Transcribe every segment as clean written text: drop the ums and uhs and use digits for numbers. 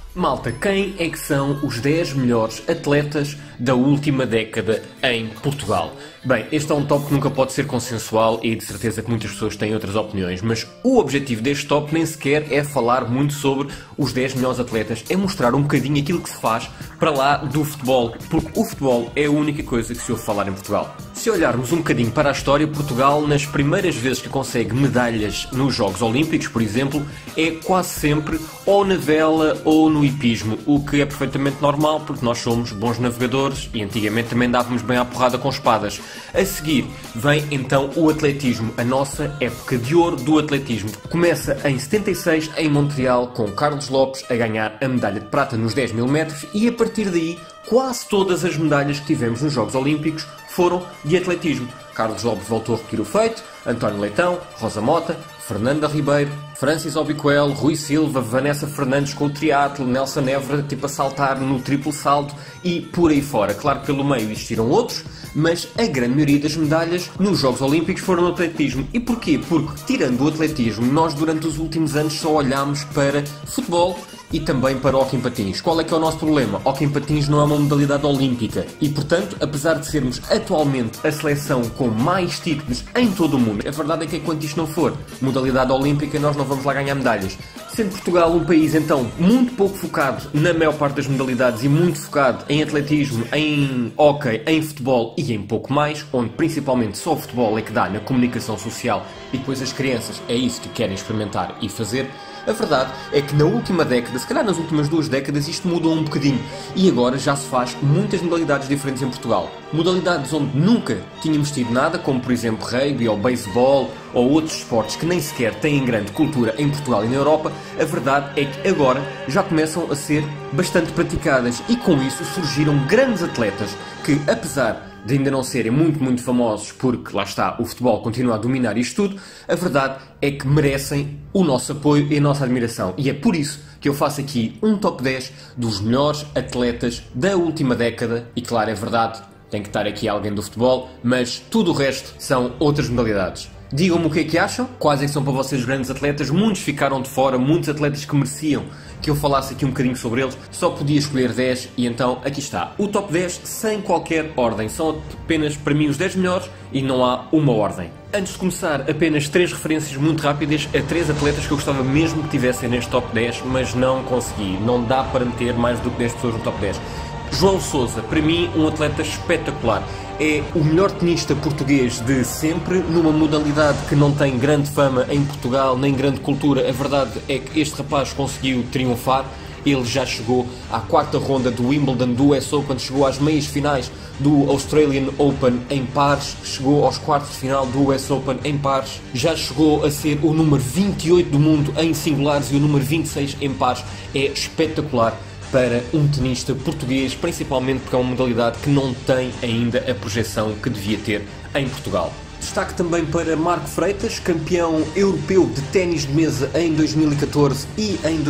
Malta, quem é que são os 10 melhores atletas da última década em Portugal? Bem, este é um top que nunca pode ser consensual e de certeza que muitas pessoas têm outras opiniões, mas o objetivo deste top nem sequer é falar muito sobre os 10 melhores atletas, é mostrar um bocadinho aquilo que se faz para lá do futebol, porque o futebol é a única coisa que se ouve falar em Portugal. Se olharmos um bocadinho para a história, Portugal, nas primeiras vezes que consegue medalhas nos Jogos Olímpicos, por exemplo, é quase sempre ou na vela ou no hipismo, o que é perfeitamente normal porque nós somos bons navegadores e antigamente também dávamos bem à porrada com espadas. A seguir vem então o atletismo, a nossa época de ouro do atletismo. Começa em 76 em Montreal com Carlos Lopes a ganhar a medalha de prata nos 10 mil metros e a partir daí quase todas as medalhas que tivemos nos Jogos Olímpicos foram de atletismo. Carlos Lopes voltou a repetir o feito, António Leitão, Rosa Mota, Fernanda Ribeiro, Francis Obicoel, Rui Silva, Vanessa Fernandes com o triatlo, Nelson Évora tipo a saltar no triplo salto e por aí fora. Claro que pelo meio existiram outros, mas a grande maioria das medalhas nos Jogos Olímpicos foram no atletismo. E porquê? Porque tirando o atletismo, nós durante os últimos anos só olhámos para futebol e também para o hóquei em patins. Qual é que é o nosso problema? Hóquei em patins não é uma modalidade olímpica e, portanto, apesar de sermos atualmente a seleção com mais títulos em todo o mundo, a verdade é que enquanto isto não for modalidade olímpica, nós não vamos lá ganhar medalhas. Sendo Portugal um país, então, muito pouco focado na maior parte das modalidades e muito focado em atletismo, em hóquei, em futebol e em pouco mais, onde principalmente só o futebol é que dá na comunicação social e depois as crianças é isso que querem experimentar e fazer. A verdade é que na última década, se calhar nas últimas 2 décadas, isto mudou um bocadinho e agora já se faz muitas modalidades diferentes em Portugal. Modalidades onde nunca tínhamos tido nada, como por exemplo rugby ou beisebol ou outros esportes que nem sequer têm grande cultura em Portugal e na Europa, a verdade é que agora já começam a ser bastante praticadas e com isso surgiram grandes atletas que, apesar de ainda não serem muito famosos porque, lá está, o futebol continua a dominar isto tudo, a verdade é que merecem o nosso apoio e a nossa admiração. E é por isso que eu faço aqui um top 10 dos melhores atletas da última década. E claro, é verdade, tem que estar aqui alguém do futebol, mas tudo o resto são outras modalidades. Digam-me o que é que acham, quais é que são para vocês grandes atletas, muitos ficaram de fora, muitos atletas que mereciam que eu falasse aqui um bocadinho sobre eles, só podia escolher 10 e então aqui está, o top 10 sem qualquer ordem, são apenas para mim os 10 melhores e não há uma ordem. Antes de começar, apenas 3 referências muito rápidas a 3 atletas que eu gostava mesmo que tivessem neste top 10, mas não consegui, não dá para meter mais do que 10 pessoas no top 10. João Sousa, para mim um atleta espetacular. É o melhor tenista português de sempre, numa modalidade que não tem grande fama em Portugal, nem grande cultura. A verdade é que este rapaz conseguiu triunfar. Ele já chegou à 4ª ronda do Wimbledon, do US Open, chegou às meias finais do Australian Open em pares, chegou aos quartos de final do US Open em pares, já chegou a ser o número 28 do mundo em singulares e o número 26 em pares. É espetacular para um tenista português, principalmente porque é uma modalidade que não tem ainda a projeção que devia ter em Portugal. Destaque também para Marco Freitas, campeão europeu de ténis de mesa em 2014 e em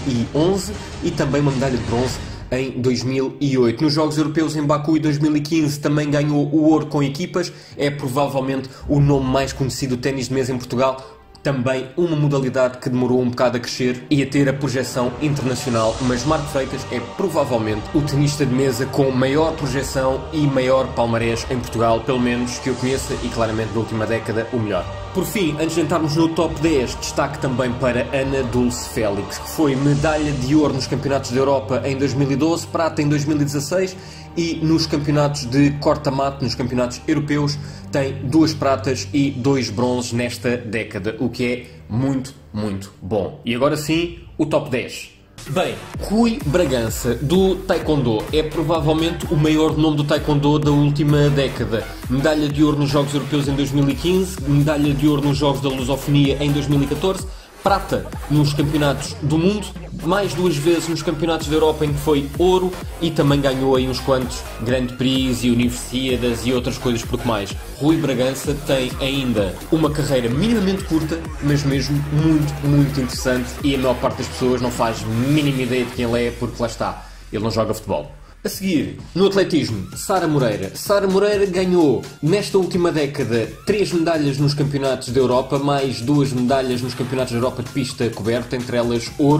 2011 e também uma medalha de bronze em 2008. Nos Jogos Europeus em Baku em 2015 também ganhou o ouro com equipas, é provavelmente o nome mais conhecido do ténis de mesa em Portugal. Também uma modalidade que demorou um bocado a crescer e a ter a projeção internacional, mas Marco Freitas é provavelmente o tenista de mesa com maior projeção e maior palmarés em Portugal, pelo menos que eu conheça, e claramente na última década o melhor. Por fim, antes de entrarmos no top 10, destaque também para Ana Dulce Félix, que foi medalha de ouro nos Campeonatos da Europa em 2012, prata em 2016 e nos campeonatos de corta-mato, nos campeonatos europeus, tem 2 pratas e 2 bronzes nesta década, o que é muito bom. E agora sim, o top 10. Bem, Rui Bragança, do Taekwondo, é provavelmente o maior nome do Taekwondo da última década. Medalha de ouro nos Jogos Europeus em 2015, medalha de ouro nos Jogos da Lusofonia em 2014, prata nos Campeonatos do Mundo, mais 2 vezes nos Campeonatos da Europa em que foi ouro e também ganhou aí uns quantos Grand Prix e Universiadas e outras coisas por que mais. Rui Bragança tem ainda uma carreira minimamente curta, mas mesmo muito interessante e a maior parte das pessoas não faz mínima ideia de quem ele é porque lá está, ele não joga futebol. A seguir, no atletismo, Sara Moreira. Sara Moreira ganhou, nesta última década, 3 medalhas nos campeonatos da Europa, mais 2 medalhas nos campeonatos da Europa de pista coberta, entre elas ouro.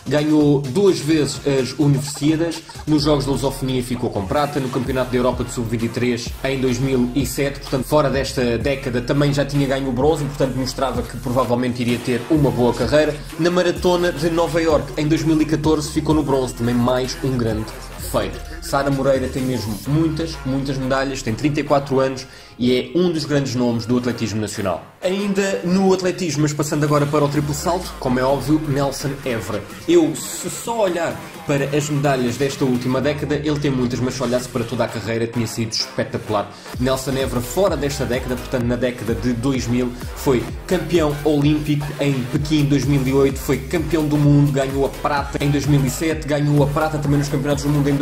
ganhou 2 vezes as Universiadas, nos Jogos da Lusofonia ficou com prata, no Campeonato da Europa de Sub-23 em 2007, portanto fora desta década também já tinha ganho o bronze e portanto mostrava que provavelmente iria ter uma boa carreira. Na Maratona de Nova Iorque em 2014 ficou no bronze, também mais um grande feito. Sara Moreira tem mesmo muitas medalhas, tem 34 anos e é um dos grandes nomes do atletismo nacional. Ainda no atletismo, mas passando agora para o triplo salto, como é óbvio, Nelson Évora. Se só olhar para as medalhas desta última década, ele tem muitas, mas se olhasse para toda a carreira tinha sido espetacular. Nelson Évora, fora desta década, portanto na década de 2000, foi campeão olímpico em Pequim em 2008, foi campeão do mundo, ganhou a prata em 2007, ganhou a prata também nos campeonatos do mundo em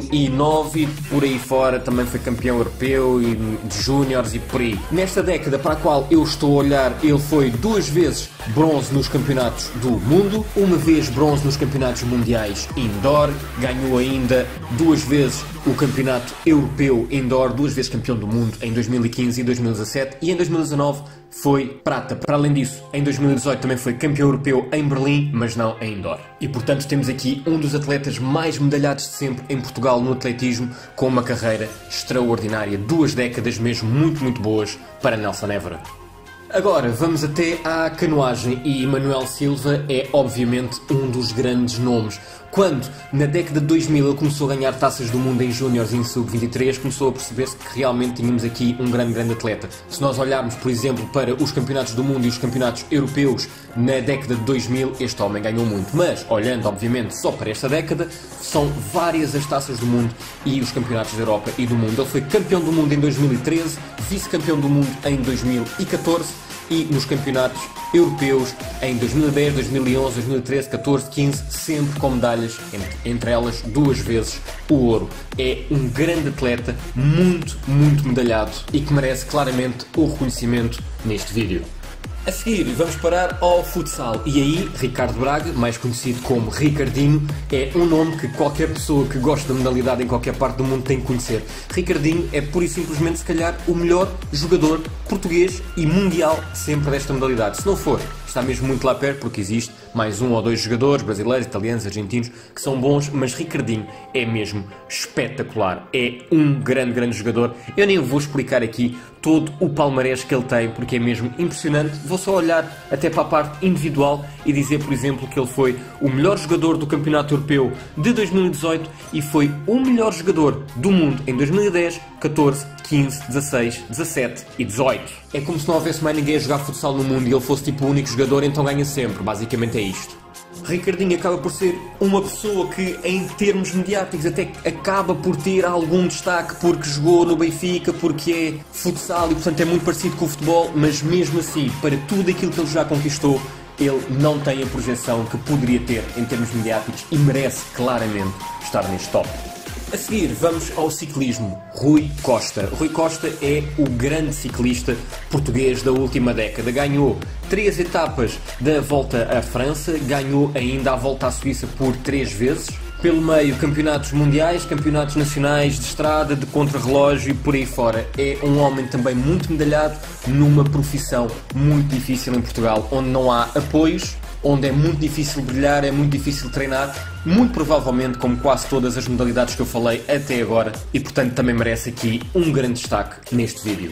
2009 e por aí fora também foi campeão europeu e de júniores e por aí. Nesta década para a qual eu estou a olhar, ele foi 2 vezes bronze nos campeonatos do mundo, 1 vez bronze nos campeonatos mundiais indoor, ganhou ainda 2 vezes o campeonato europeu indoor, 2 vezes campeão do mundo em 2015 e 2017 e em 2019 foi prata. Para além disso, em 2018 também foi campeão europeu em Berlim, mas não em indoor. E portanto temos aqui um dos atletas mais medalhados de sempre em Portugal no atletismo, com uma carreira extraordinária, 2 décadas mesmo muito boas para Nelson Évora. Agora vamos até à canoagem e Manuel Silva é obviamente um dos grandes nomes. Quando na década de 2000 ele começou a ganhar taças do mundo em júniores e em sub-23, começou a perceber-se que realmente tínhamos aqui um grande atleta. Se nós olharmos, por exemplo, para os campeonatos do mundo e os campeonatos europeus na década de 2000, este homem ganhou muito. Mas, olhando obviamente só para esta década, são várias as taças do mundo e os campeonatos da Europa e do mundo. Ele foi campeão do mundo em 2013, vice-campeão do mundo em 2014, e nos campeonatos europeus em 2010, 2011, 2013, 14, 15, sempre com medalhas, entre elas 2 vezes o ouro. É um grande atleta, muito medalhado e que merece claramente o reconhecimento neste vídeo. A seguir vamos parar ao futsal e aí Ricardo Braga, mais conhecido como Ricardinho, é um nome que qualquer pessoa que gosta da modalidade em qualquer parte do mundo tem que conhecer. Ricardinho é pura e simplesmente se calhar o melhor jogador português e mundial sempre desta modalidade. Se não for, está mesmo muito lá perto porque existe mais 1 ou 2 jogadores brasileiros, italianos, argentinos que são bons, mas Ricardinho é mesmo espetacular, é um grande jogador. Eu nem vou explicar aqui todo o palmarés que ele tem porque é mesmo impressionante. Vou só olhar até para a parte individual e dizer, por exemplo, que ele foi o melhor jogador do Campeonato Europeu de 2018 e foi o melhor jogador do mundo em 2010, 14, 15, 16, 17 e 18. É como se não houvesse mais ninguém a jogar futsal no mundo e ele fosse tipo o único jogador, então ganha sempre. Basicamente é isto. Ricardinho acaba por ser uma pessoa que, em termos mediáticos, até acaba por ter algum destaque porque jogou no Benfica, porque é futsal e, portanto, é muito parecido com o futebol, mas mesmo assim, para tudo aquilo que ele já conquistou, ele não tem a projeção que poderia ter em termos mediáticos e merece claramente estar neste top. A seguir vamos ao ciclismo. Rui Costa. Rui Costa é o grande ciclista português da última década. Ganhou 3 etapas da Volta à França, ganhou ainda a Volta à Suíça por 3 vezes. Pelo meio, campeonatos mundiais, campeonatos nacionais de estrada, de contrarrelógio e por aí fora. É um homem também muito medalhado numa profissão muito difícil em Portugal, onde não há apoios, onde é muito difícil brilhar, é muito difícil treinar, muito provavelmente como quase todas as modalidades que eu falei até agora, e portanto também merece aqui um grande destaque neste vídeo.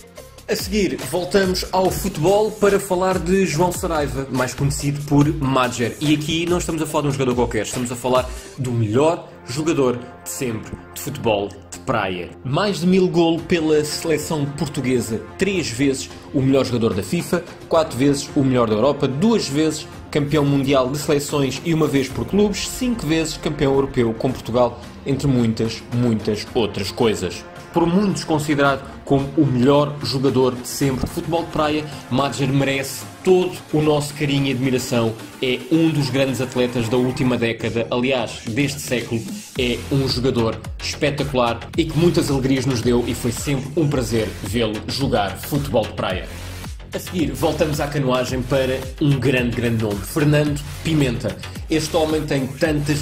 A seguir, voltamos ao futebol para falar de João Saraiva, mais conhecido por Madjer. E aqui não estamos a falar de um jogador qualquer, estamos a falar do melhor jogador de sempre de futebol de praia. Mais de 1000 golos pela seleção portuguesa, 3 vezes o melhor jogador da FIFA, 4 vezes o melhor da Europa, 2 vezes campeão mundial de seleções e 1 vez por clubes, 5 vezes campeão europeu com Portugal, entre muitas outras coisas. Por muitos considerado como o melhor jogador de sempre de futebol de praia, Madjer merece todo o nosso carinho e admiração. É um dos grandes atletas da última década, aliás, deste século. É um jogador espetacular e que muitas alegrias nos deu e foi sempre um prazer vê-lo jogar futebol de praia. A seguir, voltamos à canoagem para um grande nome, Fernando Pimenta. Este homem tem tantas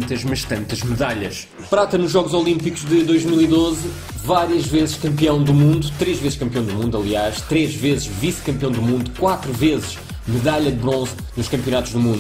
medalhas. Prata nos Jogos Olímpicos de 2012, várias vezes campeão do mundo, 3 vezes campeão do mundo, aliás, 3 vezes vice-campeão do mundo, 4 vezes medalha de bronze nos campeonatos do mundo.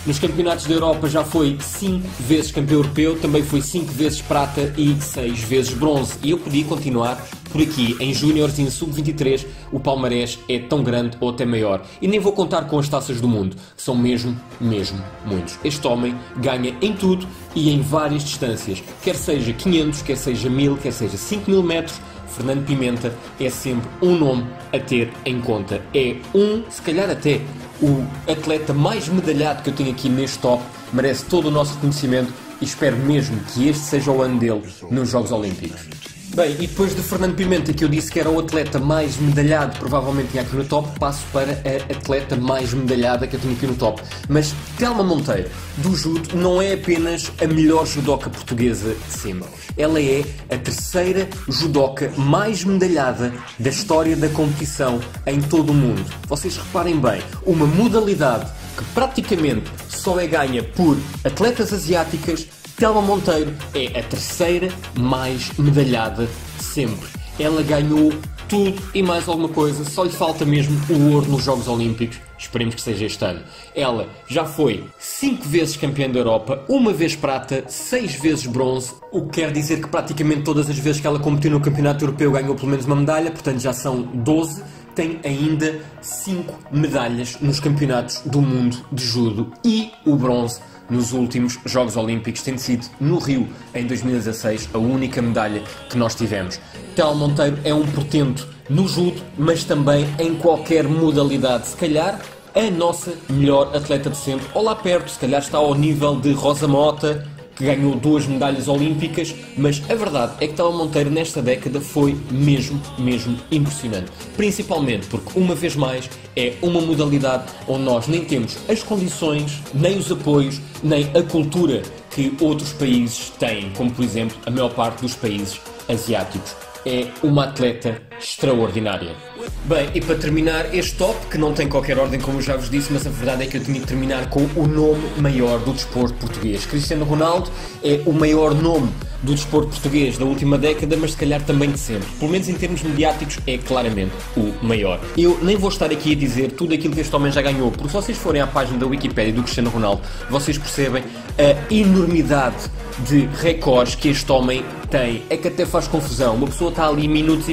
Nos campeonatos da Europa já foi 5 vezes campeão europeu, também foi 5 vezes prata e 6 vezes bronze. E eu podia continuar por aqui. Em júniores e em sub-23 o palmarés é tão grande ou até maior. E nem vou contar com as taças do mundo, que são mesmo muitos. Este homem ganha em tudo e em várias distâncias. Quer seja 500, quer seja 1000, quer seja 5000 metros, Fernando Pimenta é sempre um nome a ter em conta. É se calhar até o atleta mais medalhado que eu tenho aqui neste top, merece todo o nosso reconhecimento e espero mesmo que este seja o ano dele nos Jogos Olímpicos. Bem, e depois de Fernando Pimenta, que eu disse que era o atleta mais medalhado, provavelmente tinha aqui no top, passo para a atleta mais medalhada que eu tenho aqui no top. Mas Telma Monteiro, do judo, não é apenas a melhor judoca portuguesa de sempre. Ela é a terceira judoca mais medalhada da história da competição em todo o mundo. Vocês reparem bem, uma modalidade que praticamente só é ganha por atletas asiáticas. Telma Monteiro é a terceira mais medalhada de sempre. Ela ganhou tudo e mais alguma coisa, só lhe falta mesmo o ouro nos Jogos Olímpicos. Esperemos que seja este ano. Ela já foi 5 vezes campeã da Europa, 1 vez prata, 6 vezes bronze, o que quer dizer que praticamente todas as vezes que ela competiu no Campeonato Europeu ganhou pelo menos uma medalha, portanto já são 12. Tem ainda 5 medalhas nos Campeonatos do Mundo de Judo e o bronze nos últimos Jogos Olímpicos, tendo sido no Rio em 2016 a única medalha que nós tivemos. Telma Monteiro é um portento no judo, mas também em qualquer modalidade. Se calhar a nossa melhor atleta de sempre, ou lá perto, se calhar está ao nível de Rosa Mota, que ganhou 2 medalhas olímpicas, mas a verdade é que Telma Monteiro nesta década foi mesmo impressionante. Principalmente porque, uma vez mais, é uma modalidade onde nós nem temos as condições, nem os apoios, nem a cultura que outros países têm, como por exemplo a maior parte dos países asiáticos. É uma atleta extraordinária. Bem, e para terminar este top, que não tem qualquer ordem como eu já vos disse, mas a verdade é que eu tinha que terminar com o nome maior do desporto português. Cristiano Ronaldo é o maior nome do desporto português da última década, mas se calhar também de sempre. Pelo menos em termos mediáticos é claramente o maior. Eu nem vou estar aqui a dizer tudo aquilo que este homem já ganhou, porque se vocês forem à página da Wikipédia do Cristiano Ronaldo, vocês percebem a enormidade de recordes que este homem tem. É que até faz confusão. Uma pessoa está ali minutos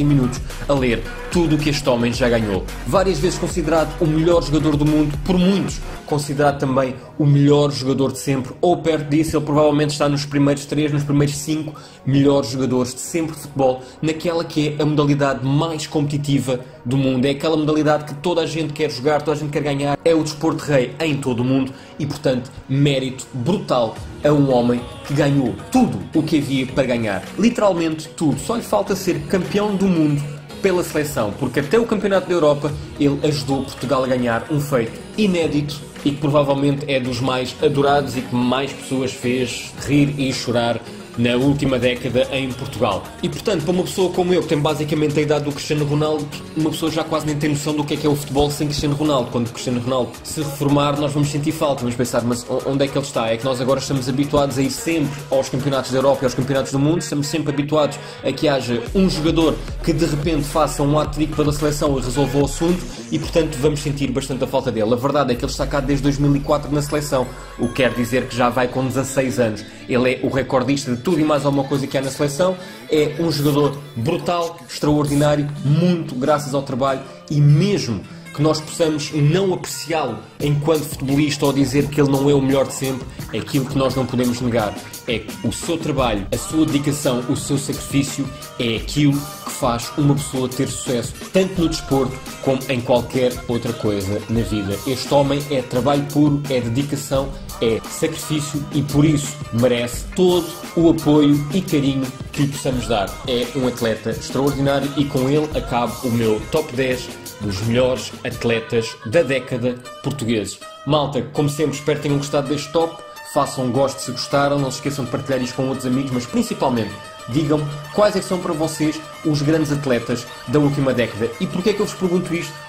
a ler tudo o que este homem já ganhou. Várias vezes considerado o melhor jogador do mundo, por muitos considerado também o melhor jogador de sempre, ou perto disso. Ele provavelmente está nos primeiros 3, nos primeiros 5 melhores jogadores de sempre de futebol, naquela que é a modalidade mais competitiva do mundo. É aquela modalidade que toda a gente quer jogar, toda a gente quer ganhar. É o desporto rei em todo o mundo e, portanto, mérito brutal a um homem que ganhou tudo o que havia para ganhar. Literalmente tudo. Só lhe falta ser campeão do mundo pela seleção, porque até o Campeonato da Europa ele ajudou Portugal a ganhar um feito inédito e que provavelmente é dos mais adorados e que mais pessoas fez rir e chorar na última década em Portugal. E portanto, para uma pessoa como eu, que tem basicamente a idade do Cristiano Ronaldo, uma pessoa já quase nem tem noção do que é o futebol sem Cristiano Ronaldo. Quando o Cristiano Ronaldo se reformar, nós vamos sentir falta, vamos pensar, mas onde é que ele está? É que nós agora estamos habituados a ir sempre aos campeonatos da Europa e aos campeonatos do mundo, estamos sempre habituados a que haja um jogador que de repente faça um hat-trick pela seleção e resolva o assunto e portanto vamos sentir bastante a falta dele. A verdade é que ele está cá desde 2004 na seleção, o que quer dizer que já vai com 16 anos. Ele é o recordista de tudo e mais alguma coisa que há na seleção. É um jogador brutal, extraordinário, muito graças ao trabalho, e mesmo que nós possamos não apreciá-lo enquanto futebolista ou dizer que ele não é o melhor de sempre, aquilo que nós não podemos negar é que o seu trabalho, a sua dedicação, o seu sacrifício é aquilo que faz uma pessoa ter sucesso, tanto no desporto como em qualquer outra coisa na vida. Este homem é trabalho puro, é dedicação, é sacrifício e por isso merece todo o apoio e carinho que lhe possamos dar. É um atleta extraordinário e com ele acabo o meu top 10 dos melhores atletas da década portugueses. Malta, como sempre, espero que tenham gostado deste top. Façam um gosto se gostaram, não se esqueçam de partilhar isto com outros amigos, mas principalmente digam-me quais é que são para vocês os grandes atletas da última década. E porquê é que eu vos pergunto isto?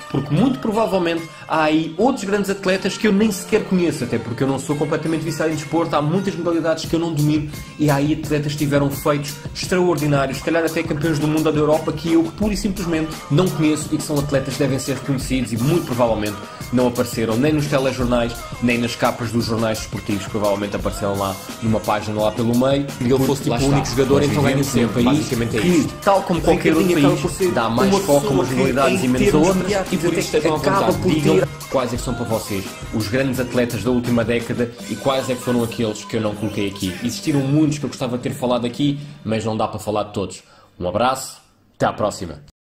porque muito provavelmente há aí outros grandes atletas que eu nem sequer conheço, até porque eu não sou completamente viciado em desporto, há muitas modalidades que eu não domino e há aí atletas que tiveram feitos extraordinários, se calhar até campeões do mundo ou da Europa, que eu pura e simplesmente não conheço e que são atletas que devem ser reconhecidos e muito provavelmente não apareceram nem nos telejornais, nem nas capas dos jornais desportivos, provavelmente apareceram lá numa página lá pelo meio, e ele fosse tipo o único jogador, então ganha sempre. Basicamente é isto. Tal como qualquer outro país, dá mais foco a umas modalidades e menos a outras, e por isso acaba por ter quais é que são para vocês os grandes atletas da última década e quais é que foram aqueles que eu não coloquei aqui. Existiram muitos que eu gostava de ter falado aqui, mas não dá para falar de todos. Um abraço, até à próxima.